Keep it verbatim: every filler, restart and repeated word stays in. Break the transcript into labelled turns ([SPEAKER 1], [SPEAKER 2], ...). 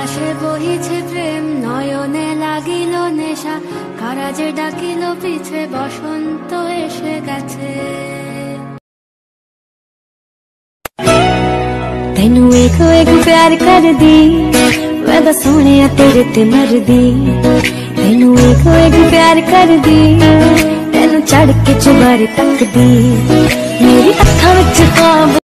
[SPEAKER 1] বাতাসে বহিছে প্রেম, নয়নে লাগিল নেশা, কারা যে ডাকিল পিছে, বসন্ত এসে গেছে। तैनू एक एक प्यार कर दी, मैं तो सोने तेरे ते मर दी। तैनू एक एक प्यार कर दी, तैनू चढ़ के चुबारे तक दी, मेरी अखां विच ख्वाब